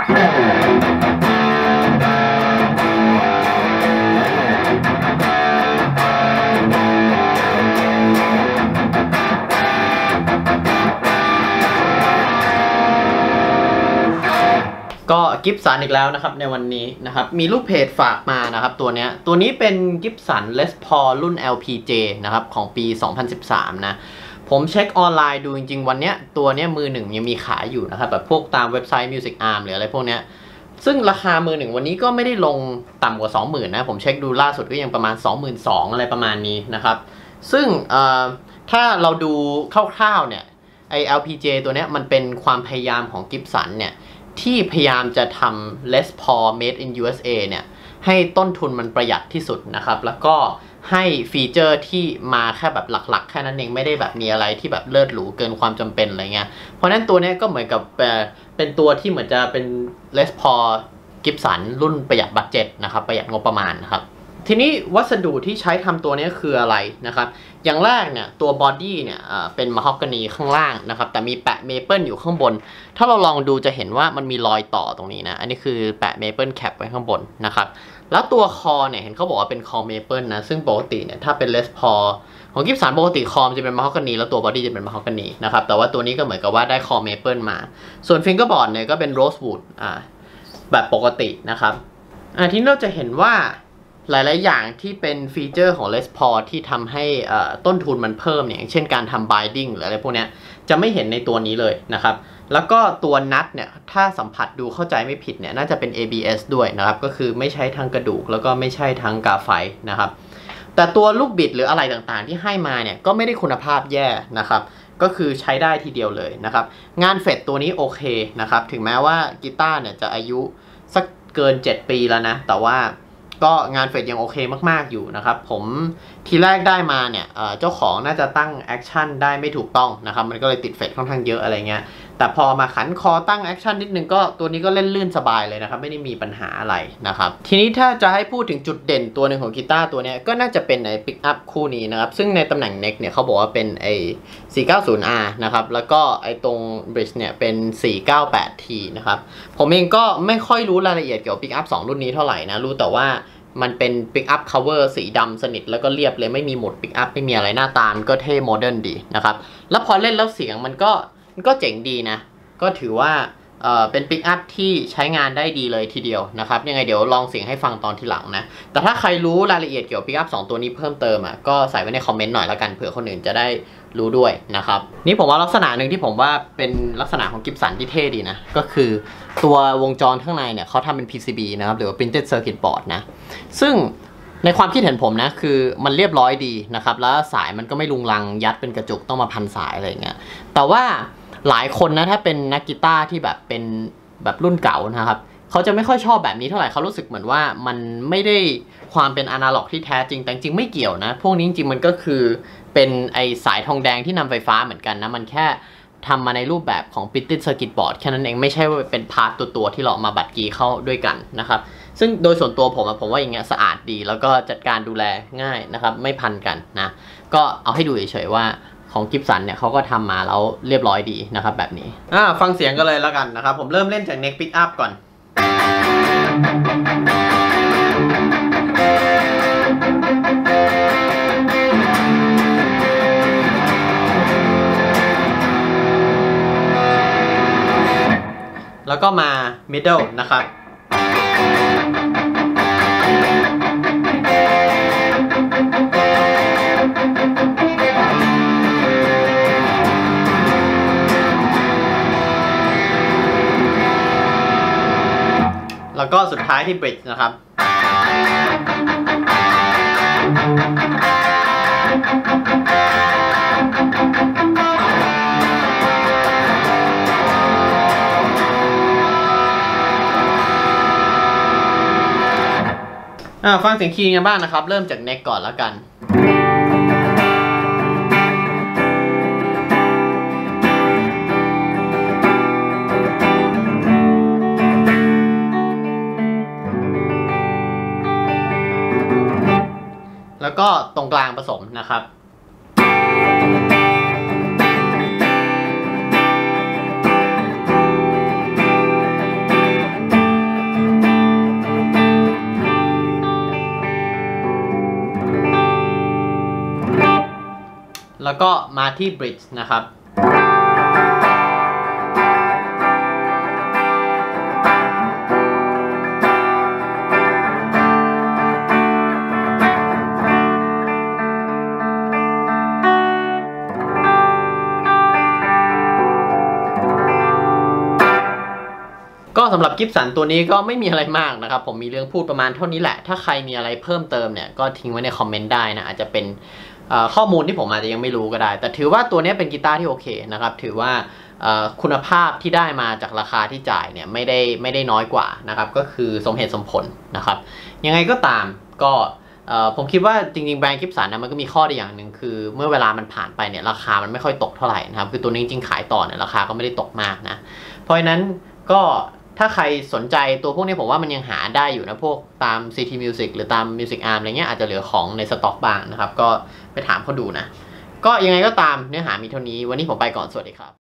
ก็กิฟสันอีกแล้วนะครับในวันนี้นะครับมีลูกเพจฝากมานะครับตัวนี้เป็นกิฟสันเลสพอลรุ่น LPJ นะครับของปี 2013 นะผมเช็คออนไลน์ดูจริงๆวันนี้ตัวนี้มือหนึ่งยังมีขายอยู่นะครับแบบพวกตามเว็บไซต์ Music Arm หรืออะไรพวกนี้ซึ่งราคามือหนึ่งวันนี้ก็ไม่ได้ลงต่ำกว่า 20,000 นะผมเช็คดูล่าสุดก็ยังประมาณ 22,000 อะไรประมาณนี้นะครับซึ่งถ้าเราดูคร่าวๆเนี่ยไอ LPJ ตัวนี้มันเป็นความพยายามของกิฟสันเนี่ยที่พยายามจะทำ Les Paul Made in USA เนี่ยให้ต้นทุนมันประหยัดที่สุดนะครับแล้วก็ให้ฟีเจอร์ที่มาแค่แบบหลักๆแค่นั้นเองไม่ได้แบบมีอะไรที่แบบเลิศหรูเกินความจำเป็นอะไรเงี้ยเพราะนั้นตัวนี้ก็เหมือนกับเป็นตัวที่เหมือนจะเป็น Les Paul Gibson รุ่นประหยัดบัดเจ็ตนะครับประหยัดงบประมาณนะครับทีนี้วัสดุที่ใช้ทำตัวนี้คืออะไรนะครับอย่างแรกเนี่ยตัวบอดี้เนี่ยเป็นมะฮอกกานีข้างล่างนะครับแต่มีแปะเมเปิลอยู่ข้างบนถ้าเราลองดูจะเห็นว่ามันมีรอยต่อตรงนี้นะอันนี้คือแปะเมเปิลแคปไว้ข้างบนนะครับแล้วตัวคอเนี่ยเห็นเขาบอกว่าเป็นคอเมเปิลนะซึ่งปกติเนี่ยถ้าเป็นเลสพอของกิฟสันปกติคอมจะเป็นมะฮอกกานีแล้วตัวบอดี้จะเป็นมะฮอกกานีนะครับแต่ว่าตัวนี้ก็เหมือนกับว่าได้คอเมเปิลมาส่วนฟิงเกอร์บอร์ดเนี่ยก็เป็นโรสวูดแบบปกตินะครับทีนี้เราจะเห็นว่าหลายๆอย่างที่เป็นฟีเจอร์ของ Les Paul ที่ทำให้ต้นทุนมันเพิ่มเนี่ยอย่างเช่นการทำ binding หรืออะไรพวกนี้จะไม่เห็นในตัวนี้เลยนะครับแล้วก็ตัวนัทเนี่ยถ้าสัมผัสดูเข้าใจไม่ผิดเนี่ยน่าจะเป็น ABS ด้วยนะครับก็คือไม่ใช่ทั้งกระดูกแล้วก็ไม่ใช่ทั้งกาไฟนะครับแต่ตัวลูกบิดหรืออะไรต่างๆที่ให้มาเนี่ยก็ไม่ได้คุณภาพแย่นะครับก็คือใช้ได้ทีเดียวเลยนะครับงานเฟดตัวนี้โอเคนะครับถึงแม้ว่ากีตาร์เนี่ยจะอายุสักเกิน7 ปีแล้วนะแต่ว่าก็งานเฟดยังโอเคมากๆอยู่นะครับผมทีแรกได้มาเนี่ยเจ้าของน่าจะตั้งแอคชั่นได้ไม่ถูกต้องนะครับมันก็เลยติดเฟดค่อนข้างเยอะอะไรเงี้ยแต่พอมาขันคอตั้งแอคชั่นนิดนึงก็ตัวนี้ก็เล่นลื่นสบายเลยนะครับไม่ได้มีปัญหาอะไรนะครับทีนี้ถ้าจะให้พูดถึงจุดเด่นตัวหนึ่งของกีตาร์ตัวนี้ก็น่าจะเป็นไอ้ปิกอัพคู่นี้นะครับซึ่งในตำแหน่งเน็กเนี่ยเขาบอกว่าเป็นไอ้ 490R นะครับแล้วก็ไอ้ตรงบริดจ์เนี่ยเป็น 498T นะครับผมเองก็ไม่ค่อยรู้รายละเอียดเกี่ยวกับปิกอัพ2รุ่นนี้เท่าไหร่นะรู้แต่ว่ามันเป็นปิกอัพคัฟเวอร์สีดำสนิทแล้วก็เรียบเลยไม่มีโหมดปิกอัพไม่มีอะไรหน้าตาก็เท่โมเดิร์นดีนะครับแล้วพอเล่นแล้วเสียงมันก็เจ๋งดีนะก็ถือว่าเป็นปิกอัพที่ใช้งานได้ดีเลยทีเดียวนะครับยังไงเดี๋ยวลองเสียงให้ฟังตอนทีหลังนะแต่ถ้าใครรู้รายละเอียดเกี่ยวกับปิกอัพ2ตัวนี้เพิ่มเติมก็ใส่ไว้ในคอมเมนต์หน่อยแล้วกันเผื่อคนอื่นจะได้รู้ด้วยนะครับนี่ผมว่าลักษณะหนึ่งที่ผมว่าเป็นลักษณะของกิฟสันที่เท่ดีนะก็คือตัววงจรข้างในเนี่ยเขาทำเป็น PCB นะครับหรือว่า Printed Circuit Board นะซึ่งในความคิดเห็นผมนะคือมันเรียบร้อยดีนะครับแล้วสายมันก็ไม่ลุงลังยัดเป็นกระจุกต้องมาพันสายอะไรอย่างเงี้ยแต่ว่าหลายคนนะถ้าเป็นนักกีตาร์ที่แบบเป็นแบบรุ่นเก่านะครับเขาจะไม่ค่อยชอบแบบนี้เท่าไหร่เขารู้สึกเหมือนว่ามันไม่ได้ความเป็นอนาล็อกที่แท้จริงแต่จริงไม่เกี่ยวนะพวกนี้จริงๆมันก็คือเป็นไอสายทองแดงที่นำไฟฟ้าเหมือนกันนะมันแค่ทำมาในรูปแบบของ Printed Circuit Board แค่นั้นเองไม่ใช่ว่าเป็นพาร์ทตัวที่เรามาบัดกีเข้าด้วยกันนะครับซึ่งโดยส่วนตัวผมว่าอย่างเงี้ยสะอาดดีแล้วก็จัดการดูแลง่ายนะครับไม่พันกันนะก็เอาให้ดูเฉยๆว่าของกิฟสันเนี่ยเขาก็ทำมาแล้วเรียบร้อยดีนะครับแบบนี้ฟังเสียงกันเลยแล้วกันนะครับผมเริ่มเล่นจากเน็กปิกอัพก่อนแล้วก็มา middle นะครับแล้วก็สุดท้ายที่ bridge นะครับฟังเสียงคีย์กันบ้างนะครับเริ่มจากเน็กก่อนแล้วกันแล้วก็ตรงกลางผสมนะครับแล้วก็มาที่บริดจ์นะครับก็สำหรับกิฟสันตัวนี้ก็ไม่มีอะไรมากนะครับผมมีเรื่องพูดประมาณเท่านี้แหละถ้าใครมีอะไรเพิ่มเติมเนี่ยก็ทิ้งไว้ในคอมเมนต์ได้นะอาจจะเป็นข้อมูลที่ผมอาจจะยังไม่รู้ก็ได้แต่ถือว่าตัวนี้เป็นกีตาร์ที่โอเคนะครับถือว่าคุณภาพที่ได้มาจากราคาที่จ่ายเนี่ยไม่ได้น้อยกว่านะครับก็คือสมเหตุสมผลนะครับยังไงก็ตามก็ผมคิดว่าจริงๆแบรนด์กิฟสันนะมันก็มีข้อดีอย่างหนึ่งคือเมื่อเวลามันผ่านไปเนี่ยราคามันไม่ค่อยตกเท่าไหร่นะครับคือตัวนี้จริงๆขายต่อเนี่ยราคาก็ไม่ได้ตกมากนะเพราะฉะนั้นก็ถ้าใครสนใจตัวพวกนี้ผมว่ามันยังหาได้อยู่นะพวกตาม CT Music หรือตาม Music Arm อะไรเงี้ยอาจจะเหลือของในสต็อกบ้างนะครับก็ไปถามเขาดูนะก็ยังไงก็ตามเนื้อหามีเท่านี้วันนี้ผมไปก่อนสวัสดีครับ